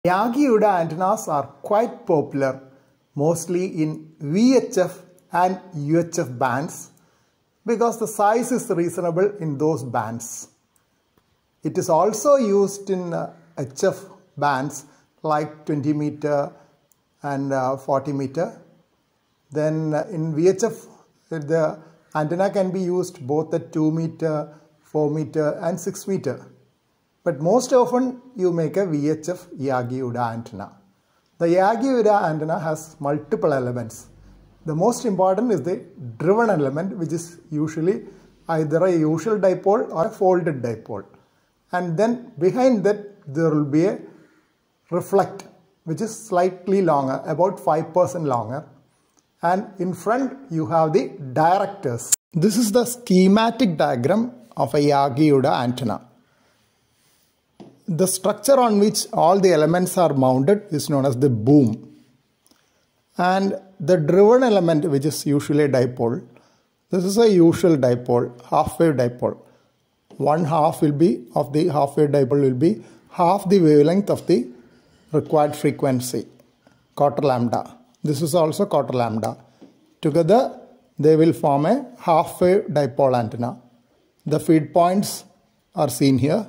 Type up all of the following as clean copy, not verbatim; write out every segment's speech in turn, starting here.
Yagi Uda antennas are quite popular, mostly in VHF and UHF bands, because the size is reasonable in those bands. It is also used in HF bands like 20 meter and 40 meter. Then in VHF, the antenna can be used both at 2 meter, 4 meter and 6 meter. But most often you make a VHF Yagi Uda antenna. The Yagi Uda antenna has multiple elements. The most important is the driven element, which is usually either a usual dipole or a folded dipole. And then behind that there will be a reflector, which is slightly longer, about 5% longer. And in front you have the directors. This is the schematic diagram of a Yagi Uda antenna. The structure on which all the elements are mounted is known as the boom. And the driven element, which is usually a dipole, this is a usual dipole, half-wave dipole. One half will be of the half-wave dipole will be half the wavelength of the required frequency, quarter lambda. This is also quarter lambda. Together they will form a half-wave dipole antenna. The feed points are seen here.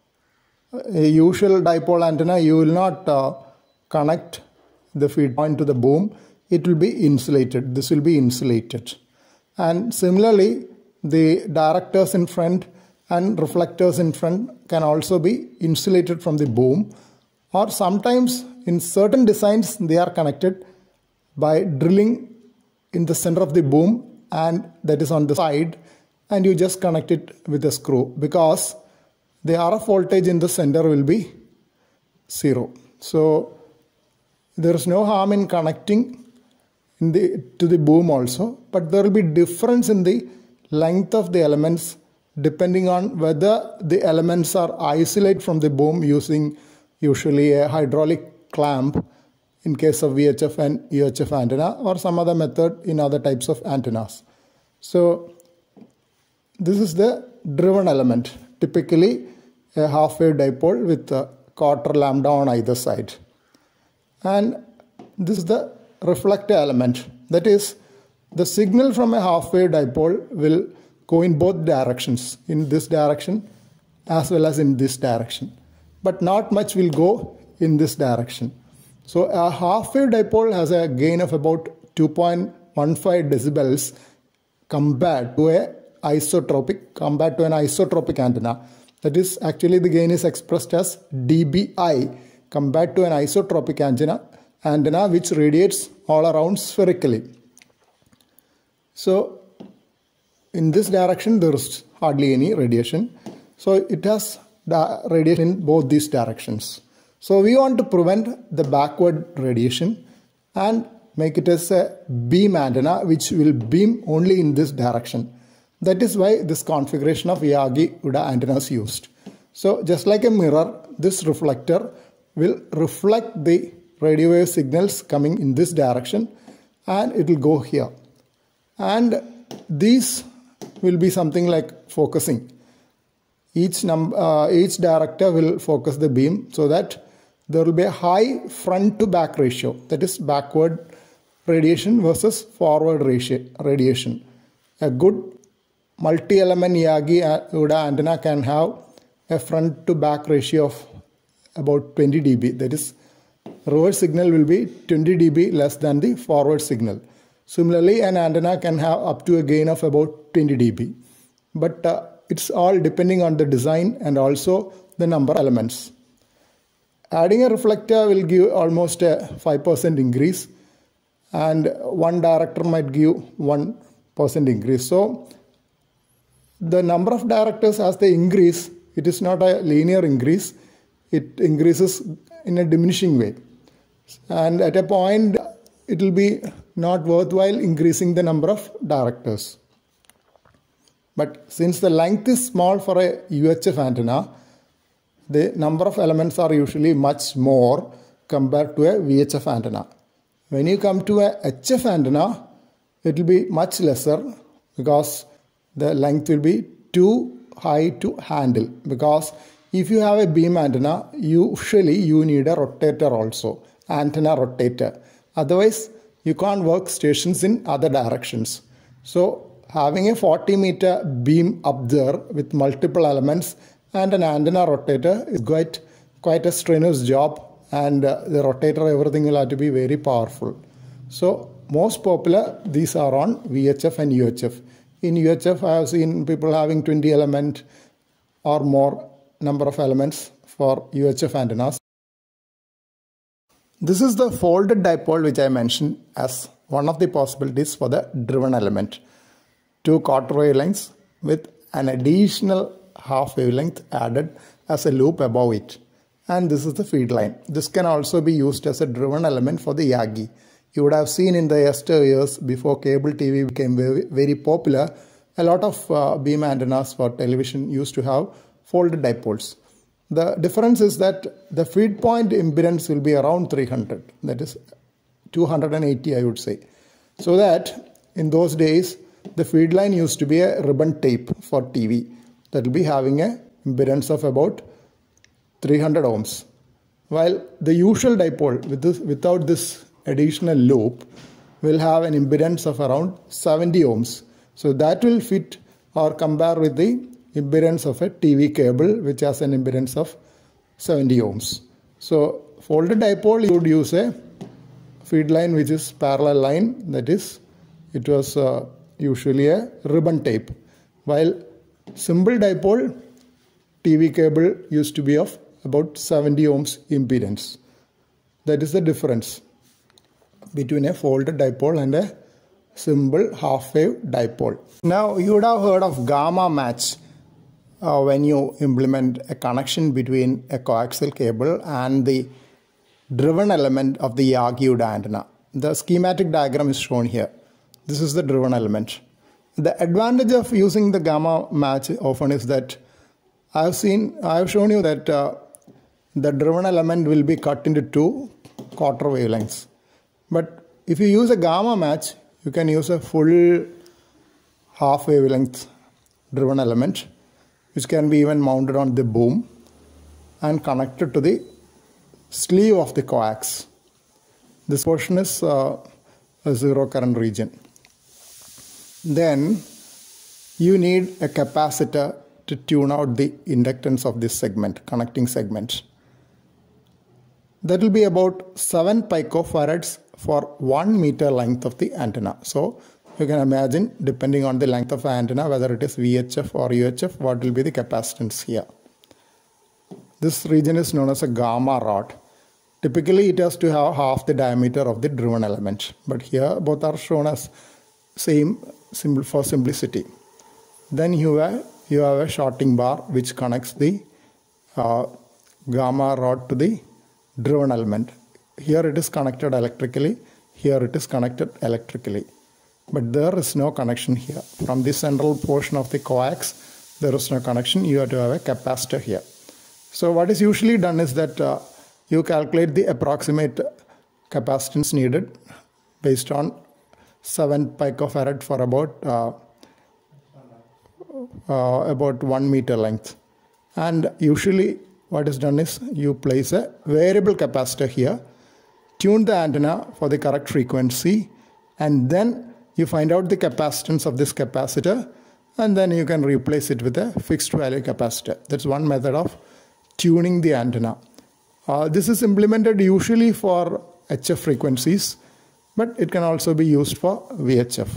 A usual dipole antenna, you will not connect the feed point to the boom. It will be insulated. This will be insulated. And similarly, the directors in front and reflectors in front can also be insulated from the boom, or sometimes in certain designs they are connected by drilling in the center of the boom, and that is on the side, and you just connect it with a screw, because the RF voltage in the center will be 0. So there is no harm in connecting to the boom also, but there will be difference in the length of the elements depending on whether the elements are isolated from the boom using usually a hydraulic clamp in case of VHF and UHF antenna, or some other method in other types of antennas. So this is the driven element, typically a half-wave dipole with a quarter lambda on either side. And this is the reflector element. That is, the signal from a half-wave dipole will go in both directions, in this direction as well as in this direction. But not much will go in this direction. So a half-wave dipole has a gain of about 2.15 decibels compared to an isotropic antenna. That is, actually the gain is expressed as dBi compared to an isotropic antenna which radiates all around spherically. So in this direction there is hardly any radiation. So it has radiation in both these directions. So we want to prevent the backward radiation and make it as a beam antenna which will beam only in this direction. That is why this configuration of Yagi Uda antenna is used. So just like a mirror, this reflector will reflect the radio wave signals coming in this direction, and it will go here. And these will be something like focusing. Each director will focus the beam so that there will be a high front to back ratio. That is backward radiation versus forward radiation. A good multi-element Yagi Uda antenna can have a front to back ratio of about 20 dB. That is, reverse signal will be 20 dB less than the forward signal. Similarly, an antenna can have up to a gain of about 20 dB. But it's all depending on the design and also the number of elements. Adding a reflector will give almost a 5% increase, and one director might give 1% increase. So the number of directors as they increase, it is not a linear increase. It increases in a diminishing way. And at a point, it will be not worthwhile increasing the number of directors. But since the length is small for a UHF antenna, the number of elements are usually much more compared to a VHF antenna. When you come to a HF antenna, it will be much lesser because the length will be too high to handle, because if you have a beam antenna, usually you need a rotator also, antenna rotator. Otherwise, you can't work stations in other directions. So having a 40-meter beam up there with multiple elements and an antenna rotator is quite a strenuous job, and the rotator, everything will have to be very powerful. So most popular, these are on VHF and UHF. In UHF, I have seen people having 20 element or more number of elements for UHF antennas. This is the folded dipole which I mentioned as one of the possibilities for the driven element. 2 quarter wavelengths with an additional half wavelength added as a loop above it. And this is the feed line. This can also be used as a driven element for the Yagi. You would have seen in the years before cable TV became very popular, a lot of beam antennas for television used to have folded dipoles. The difference is that the feed point impedance will be around 300, that is 280 I would say. So that in those days the feed line used to be a ribbon tape for TV that will be having a impedance of about 300 ohms. While the usual dipole without this additional loop will have an impedance of around 70 ohms. So that will fit or compare with the impedance of a TV cable which has an impedance of 70 ohms. So folded dipole, you would use a feed line which is parallel line, that is it was usually a ribbon tape, while simple dipole TV cable used to be of about 70 ohms impedance. That is the difference between a folded dipole and a simple half wave dipole. Now you would have heard of gamma match when you implement a connection between a coaxial cable and the driven element of the Yagi Uda antenna. The schematic diagram is shown here. This is the driven element. The advantage of using the gamma match often is that I have shown you that the driven element will be cut into 2 quarter wavelengths. But if you use a gamma match, you can use a full half wavelength driven element, which can be even mounted on the boom and connected to the sleeve of the coax. This portion is a zero current region. Then you need a capacitor to tune out the inductance of this segment, connecting segment. That will be about 7 picofarads for 1 meter length of the antenna. So you can imagine, depending on the length of the antenna, whether it is VHF or UHF, what will be the capacitance here. This region is known as a gamma rod. Typically it has to have half the diameter of the driven element, but here both are shown as same symbol for simplicity. Then you have a shorting bar which connects the gamma rod to the driven element. Here it is connected electrically, here it is connected electrically, but there is no connection here. From the central portion of the coax, there is no connection. You have to have a capacitor here. So what is usually done is that you calculate the approximate capacitance needed based on 7 picofarad for about 1 meter length. And usually what is done is you place a variable capacitor here, tune the antenna for the correct frequency, and then you find out the capacitance of this capacitor, and then you can replace it with a fixed value capacitor. That's one method of tuning the antenna. This is implemented usually for HF frequencies, but it can also be used for VHF.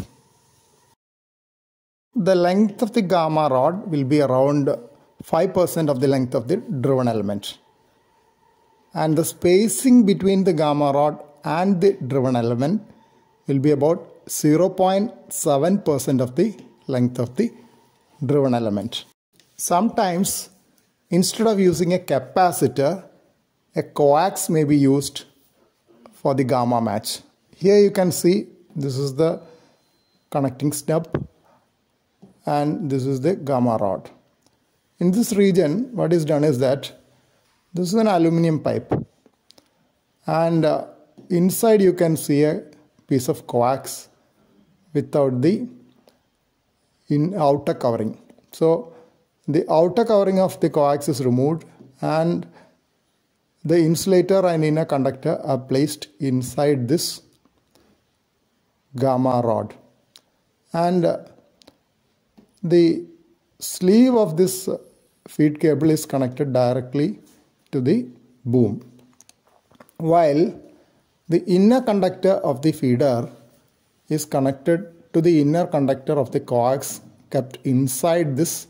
The length of the gamma rod will be around 5% of the length of the driven element. And the spacing between the gamma rod and the driven element will be about 0.7% of the length of the driven element. Sometimes, instead of using a capacitor, a coax may be used for the gamma match. Here you can see this is the connecting stub and this is the gamma rod. In this region, what is done is that this is an aluminum pipe, and inside you can see a piece of coax without the outer covering. So the outer covering of the coax is removed and the insulator and inner conductor are placed inside this gamma rod, and the sleeve of this feed cable is connected directly to the boom, while the inner conductor of the feeder is connected to the inner conductor of the coax kept inside this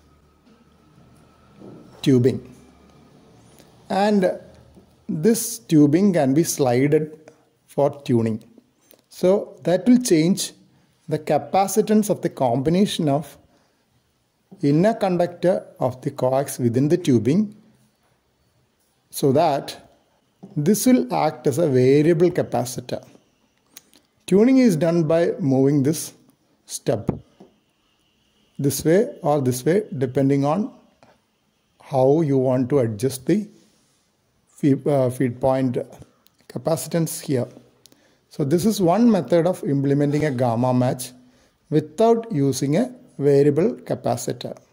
tubing, and this tubing can be slided for tuning. So that will change the capacitance of the combination of inner conductor of the coax within the tubing, so that this will act as a variable capacitor. Tuning is done by moving this step this way or this way, depending on how you want to adjust the feed point capacitance here. So this is one method of implementing a gamma match without using a variable capacitor.